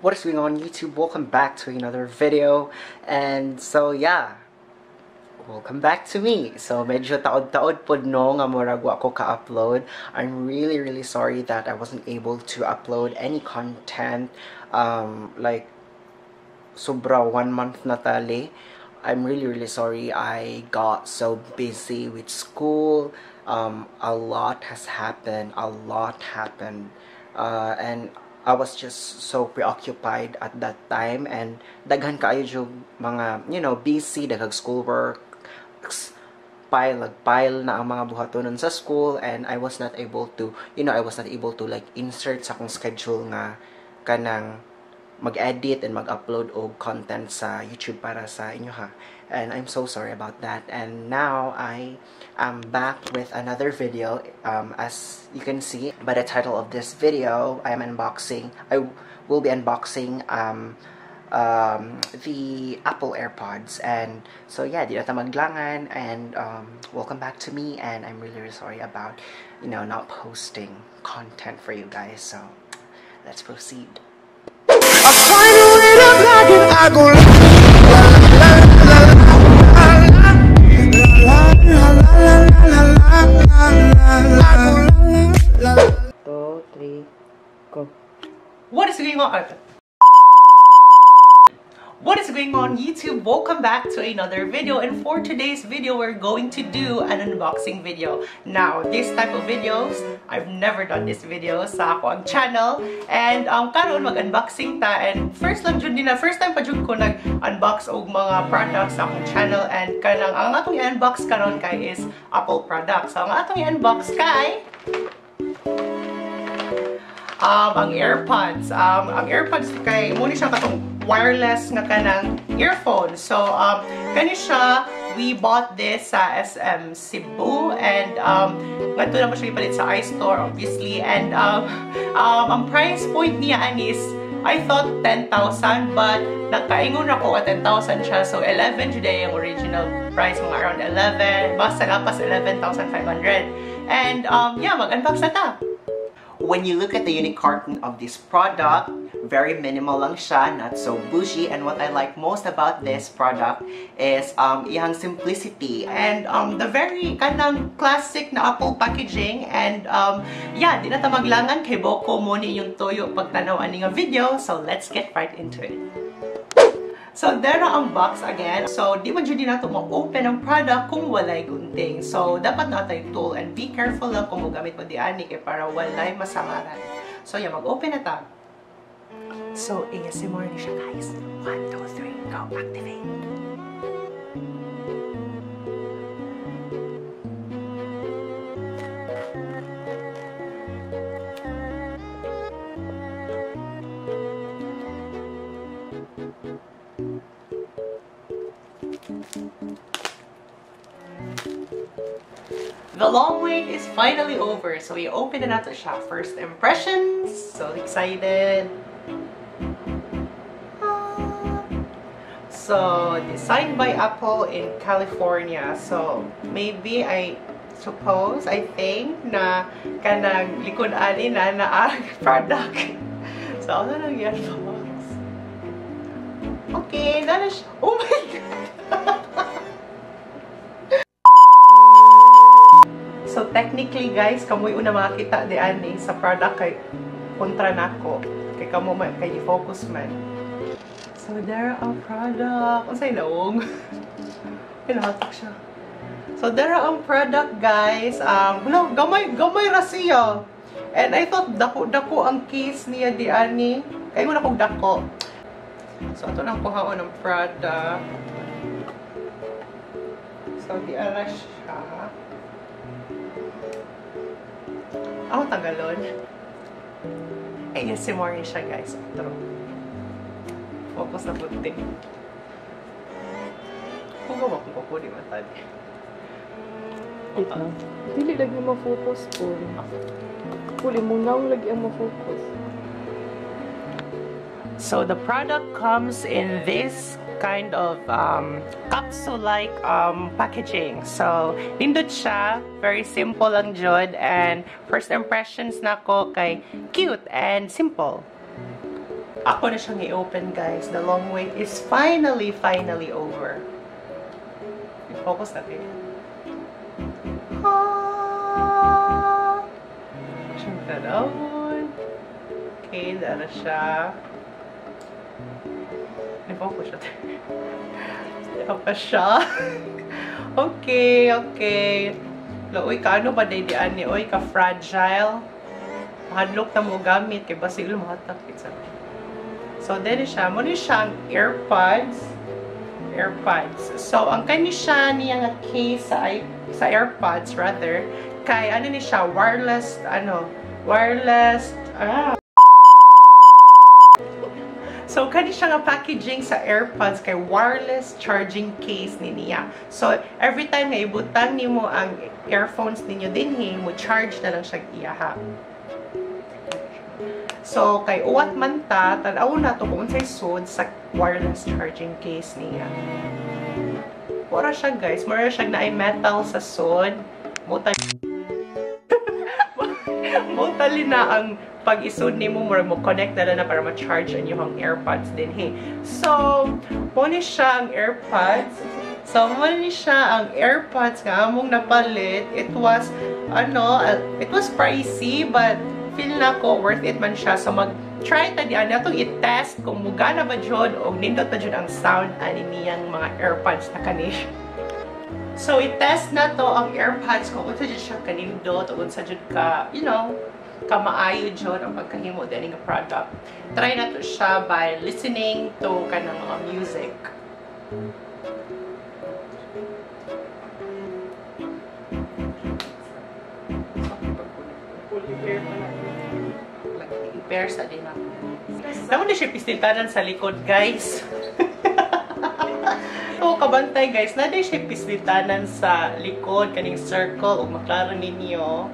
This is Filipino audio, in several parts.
What is going on YouTube? Welcome back to another video. And so yeah, welcome back to me. So medyo taod-taod pod no nga murag wa ko ka-upload. I'm really sorry that I wasn't able to upload any content like sobra 1 month na tali. I'm really sorry. I got so busy with school. A lot has happened. And I was just so preoccupied at that time, and daghan kaayo jud mga, busy, daghang schoolwork, pile na ang mga buhatonon sa school, and I was not able to, like insert sa akong schedule nga kanang mag-edit and mag-upload og content sa YouTube para sa inyo ha. And I'm so sorry about that. And now I am back with another video. As you can see by the title of this video, I will be unboxing the Apple AirPods. And so yeah, di na ta maglangan, and welcome back to me. And I'm really sorry about not posting content for you guys. So let's proceed. Two, three, go. What is going on? What is going on YouTube? Welcome back to another video, and for today's video we're going to do an unboxing video. Now this type of videos, I've never done this video sa ako ang channel, and karon mag-unboxing ta, and first time pa jud ko nag-unbox og mga products sa akong channel, and kanang ang atong i-unbox karon kay is Apple products. So ang atong i-unbox kay ang AirPods. Ang AirPods kay muna siya katong wireless nga kanang earphone. So kani siya, we bought this sa SM Cebu, and ngadto na mo siya ipalit sa iStore obviously, and ang price point niya is I thought 10,000, but nakaingon ako at 10,000 siya, so 11 today yung original price, mga around 11, basta lapas 11,500. And yeah, mag-unbox na ta. When you look at the unique carton of this product, very minimal lang siya, not so bougie, and what I like most about this product is iyang simplicity and the very kanang classic na Apple packaging. And yeah, di na ta maglangan kay boko mo ni yung toyo pagtanaw ani nga video, so let's get right into it. So, there na ang box again. So, di man jud na ito ma-open ang product kung walay gunting. So, dapat na tayo tool, and be careful lang kung magamit mo di ani kay para walay masamaran. So, yeah, mag-open na ta. So, ASMR ni siya guys. 1, 2, 3, go, activate. The long wait is finally over. So we open na nato siya. First impressions. So excited. So designed by Apple in California. So maybe I think na kanang likod ani na ang product. So ano lang yan sa box. Okay, that is. Oh my god. So technically guys, kamoy una makita di ani sa product kay kontra nako. Kay kamo man kay focus man. So there ang product. Unsay naong? Pinahatak siya. So there ang product guys. Gamay ra siya. And I thought dako ang case niya di ani. Kay mo na kog dako. So ato nang kuhaon ang product. So di ara siya. Ako tagalon. ASMR niya siya guys. True. Focus na puti. Huwag akong kukuli matali. Dili lagi ma-focus po. Kuli mo na lagi ang ma-focus. So the product comes in this kind of capsule-like packaging. So, nindot siya. Very simple lang jud. And first impressions na ko kay cute and simple. ako na siyang i-open, guys. The long wait is finally over. I-focus natin. Siyempre doon. Okay, dara siya. I-focus siya. Ito pa siya. Okay. Uy, kaano ba daydian ni? Uy, ka-fragile. Mahadlok na mo gamit. Kaya basiglo mahatakit sa. So, then siya. Muna siyang AirPods. So, ang kani siya niya nga case sa AirPods, rather, kay ano ni siya, wireless. So, kani siya nga packaging sa AirPods kay wireless charging case ni niya. So, every time nga ibutang nimo ang earphones ninyo dinhi, mo charge na lang siya iyaha. So, kay uwat man ta, tanaw na to kung unsay sud sa wireless charging case niya. Mura siya, guys. Mura siya na ay metal sa sud. Mutali na ang pag-isud ni mo mo connect na para ma-charge ang iyong AirPods din, hey. So, muna siya ang AirPods. So, muna siya ang AirPods nga among napalit. It was pricey, but feel na ko worth it man siya. So, mag-try ta diyan na itong i-test kung mugana ba dyan o nindot na dyan ang sound ani niyang mga AirPods na kanish. So, i-test na to ang AirPods kung unsa dyan siya kanindot o unsa dyan ka, kamaayo dyan ang pagkahimo din ng product. Try na to siya by listening to kanang mga music. I-pair sa din ako. Naman na siya pistiltanan sa likod, guys. So, kabantay, guys. Naday siya pistiltanan sa likod, kaning circle, o maklaro ninyo.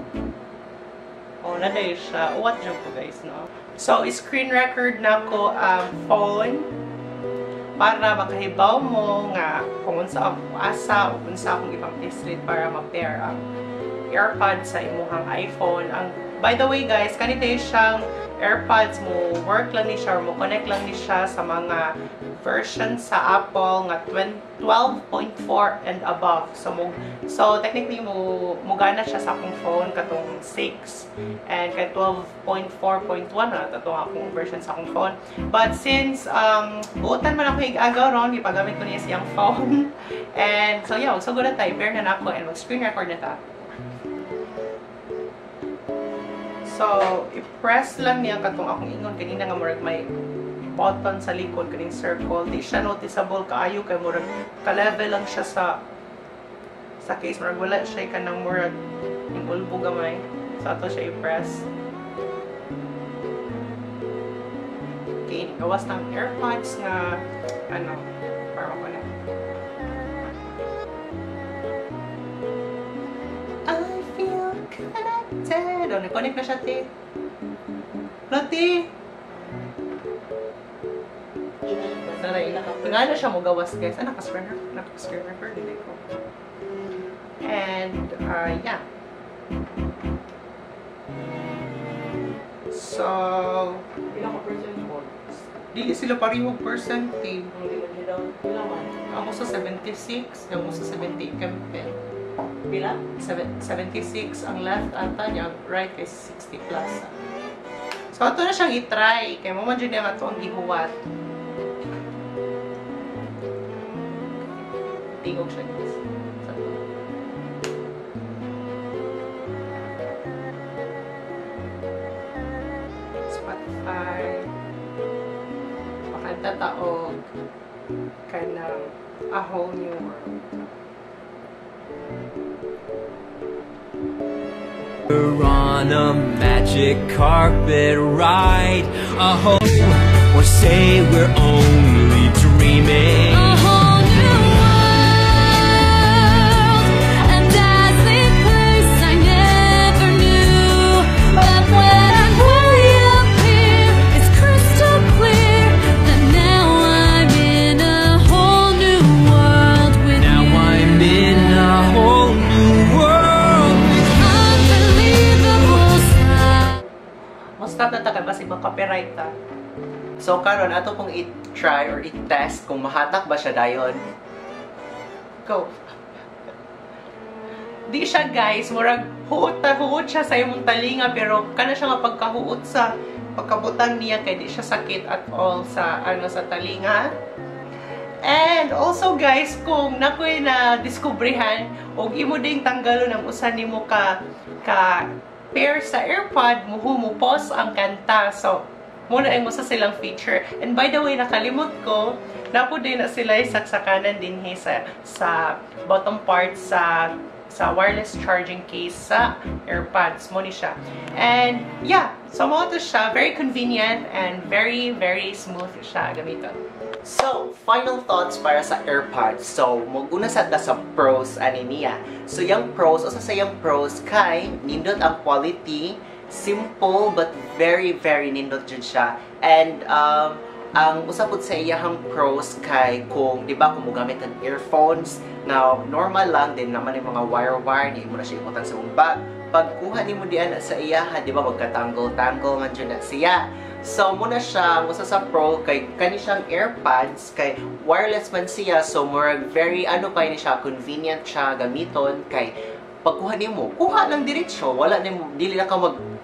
Naday siya. What joke po, guys, no? So, screen record na ko ang phone para makahibaw mo nga kung unsa ang asa o unsa akong ibang pislit para ma-pair ang AirPods sa imuhang iPhone. By the way, guys, kanito siyang AirPods mo work lang ni siya or mo connect lang ni siya sa mga version sa Apple nga 12.4 and above. So technically mo gana siya sa akong phone katong 6 and kay 12.4.1 na katong akong version sa akong phone. But since buotan man ako hig-agaw ron, ipagamit ko niya siyang phone. And so yeah, so good na tayo. Pair na ako and mag-screen record na ta. So, i-press lang niya katong akong ingon kanina nga murag may button sa likod kaning circle. Di siya noticeable kaayo kay murag ka-level lang siya sa case. Murag wala siya kanang murag yung ulbo gamay. So, ato siya i-press. Okay, gawas ng AirPods nga para makunan. I feel connected. Nag-connect na siya, te. Lati! Nga na siya mo gawas, guys. Naka-screen record. Hindi ko. And, yeah. So, ilang percent mo? Dili sila pariwag percent, te. Ako sa 76, ako sa 70 kempe. Pila? 76 ang left ata niya, right kay 60 plus. So, ito na siyang i-try. Kaya mo man dyan yung ito ang gihuwat. Tingog siya, guys. Spotify. Makanta taog ka ng A Whole New World. We're on a magic carpet ride, a whole, or say we're only dreaming. A whole new world, a dazzling place I never knew. But when I'm way up here, it's crystal clear that now I'm in a whole new world with you. Now I'm in a whole new world. Stop na taga kasi mag-copyright ta. So karon ato pong i-try or i-test kung mahatak ba siya dayon. Go. Di siya guys, murag huot siya sa imong talinga, pero kana siya nga pagkahuot sa pagkabutang niya kay di siya sakit at all sa sa talinga. And also guys, kung nakoy na diskubrihan og imo ding tanggalo ng usan nimo ka pair sa AirPod, mo pause ang kanta. So muna ay mo sa silang feature. And by the way, nakalimot ko, napo din na sila sa kanan din sa bottom part sa wireless charging case sa AirPods mo ni siya. And yeah, so mo to siya, very convenient and very smooth siya gamiton. So, final thoughts para sa AirPods. So, maguna sa pros ani niya. So, yung pros, usa sa yung pros kay nindot ang quality, simple but very nindot jud siya. And ang usapod sa iyahang pros kay kung di ba kung mogamit ng earphones na normal lang din naman yung mga wire di mo na siya imutan sa mong bag. Pagkuha ni mo diyan sa iyaha, di ba magkatangle man dyan na siya. So, muna siya, musa sa pro, kay kani siyang AirPods, kay wireless man siya, so murag very, pa ni siya, convenient siya gamiton, kay pagkuha nimo, kuha lang diretsyo, wala nimo, dili na ka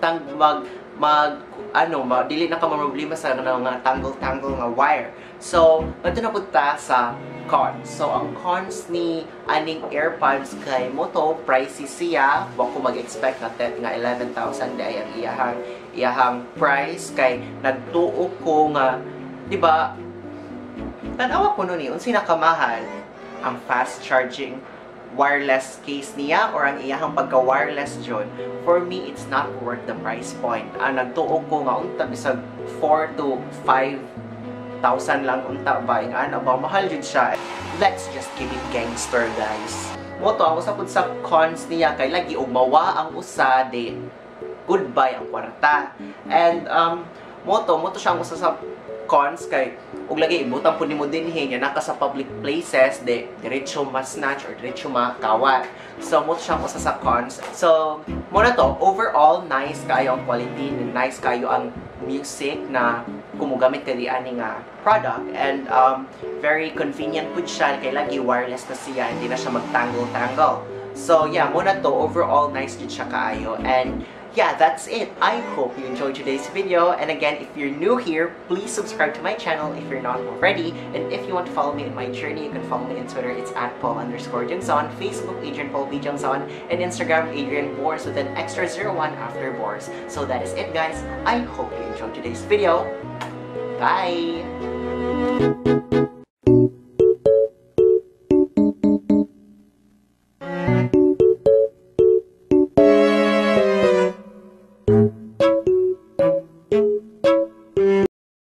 dili na ka problema sa mga tangle nga wire. So, bato na punta sa cons. So, ang cons ni aning AirPods kay moto, pricey siya. Huwag ko mag-expect na nga 11,000 day ang iyahang price. Kay nagtuo ko nga, di ba, tanawa ko nun unsi nakamahal ang fast charging wireless case niya or ang iyahang pagka-wireless dyan. For me, it's not worth the price point. Ang nagtuo ko nga unta bisag 4 to 5,000 lang unta ba ba mahal jud siya. Let's just keep it gangster, guys. Moto ang usapod sa cons niya kay lagi og mawa ang usa di goodbye ang kwarta. And moto siya ang usa sa cons kay ug lagi ibutang pud nimo dinhi nga naka sa public places diretso ma-snatch or diretso makawat. So mo siya usa sa cons. So mo na to, overall nice kayo ang quality, nice kayo ang music na kumugamit kay ani nga product, and very convenient pud siya kay lagi wireless na siya, hindi na siya magtangle. So yeah, mo na to, overall nice jud siya kaayo. And yeah, that's it. I hope you enjoyed today's video. And again, if you're new here, please subscribe to my channel if you're not already. And if you want to follow me in my journey, you can follow me on Twitter. It's @Paul_Jungson, Facebook Adrian Paul B. Jungson, and Instagram Adrian Bors with an extra 01 after Bors. So that is it, guys. I hope you enjoyed today's video. Bye!